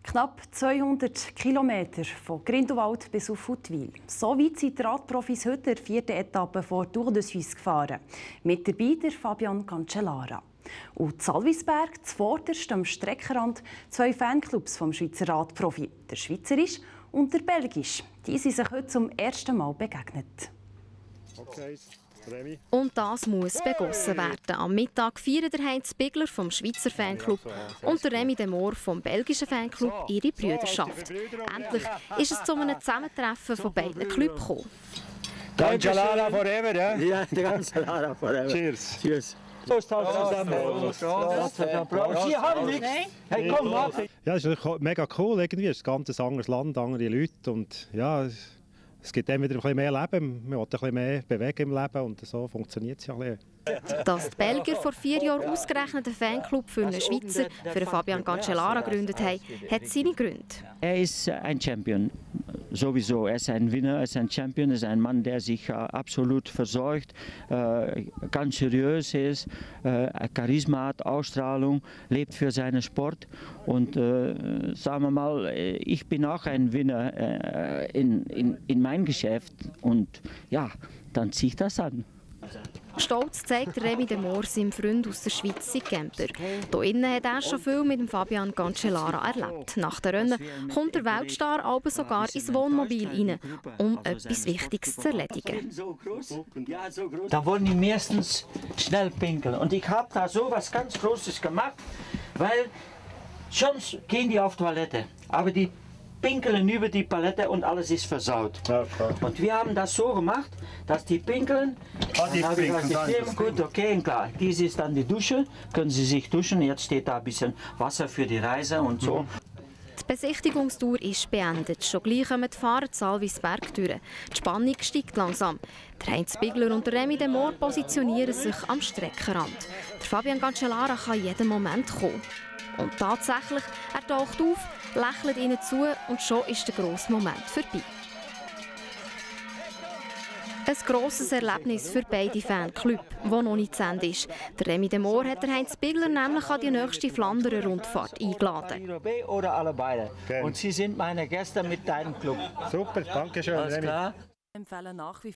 Knapp 200 Kilometer von Grindelwald bis auf Huttwil. So weit sind die Radprofis heute der 4. Etappe vor Tour de Suisse gefahren. Mit dabei der Fabian Cancellara. Und Salvisberg, zuvorderst am Streckenrand, 2 Fanclubs vom Schweizer Radprofi, der schweizerisch und der belgisch. Die sind sich heute zum ersten Mal begegnet. Okay. Und das muss begossen werden. Am Mittag feiern der Heinz Bigler vom Schweizer Fanclub und der Remy de Moor vom belgischen Fanclub ihre Brüderschaft. Endlich ist es zu einem Zusammentreffen von beiden Clubs gekommen. Cancellara forever, ja? Ja, Cancellara forever. Cheers. Cheers. Sie haben nichts. Hey, komm, mach. Ja, es ist mega cool. Irgendwie. Es ist ein ganz anderes Land, andere Leute. Und ja, es gibt dann wieder ein bisschen mehr Leben. Man will ein bisschen mehr bewegen im Leben und so funktioniert es ja ein bisschen. Dass die Belgier vor 4 Jahren ausgerechnet einen Fanclub für einen Schweizer, für Fabian Cancellara gegründet haben, hat seine Gründe. Er ist ein Champion, sowieso. Er ist ein Winner, er ist ein Champion, er ist ein Mann, der sich absolut versorgt, ganz seriös ist, Charisma hat, Ausstrahlung, lebt für seinen Sport. Und sagen wir mal, ich bin auch ein Winner in meinem Geschäft. Und ja, dann ziehe ich das an. Stolz zeigt Remy de Moor seinem Freund aus der Schweiz seinen Camper. Hier innen hat er schon viel mit dem Fabian Cancellara erlebt. Nach den Rennen kommt der Weltstar aber sogar ins Wohnmobil rein, um etwas Wichtiges zu erledigen. Da wollen die meistens schnell pinkeln. Und ich habe da so was ganz Großes gemacht, weil sonst gehen die auf Toilette. Aber die pinkeln über die Palette und alles ist versaut. Ja, und wir haben das so gemacht, dass die pinkeln. Die pinkeln gut, okay, klar. Dies ist dann die Dusche, können Sie sich duschen. Jetzt steht da ein bisschen Wasser für die Reise und so. Die Besichtigungstour ist beendet. Schon gleich kommen die Fahrer Salvisberg durch. Die Spannung steigt langsam. Der Heinz Bigler und der Remy de Moor positionieren sich am Streckenrand. Der Fabian Cancellara kann jeden Moment kommen. Und tatsächlich, er taucht auf, lächelt ihnen zu und schon ist der grosse Moment vorbei. Ein grosses Erlebnis für beide Fanclubs, das noch nicht zu Ende ist. Der Remy de Moor hat Heinz Bigler nämlich an die nächste Flandern-Rundfahrt eingeladen. Oder alle beide. Okay. Und Sie sind meine Gäste mit deinem Club. Super, danke schön, Remy. Empfehlen nach wie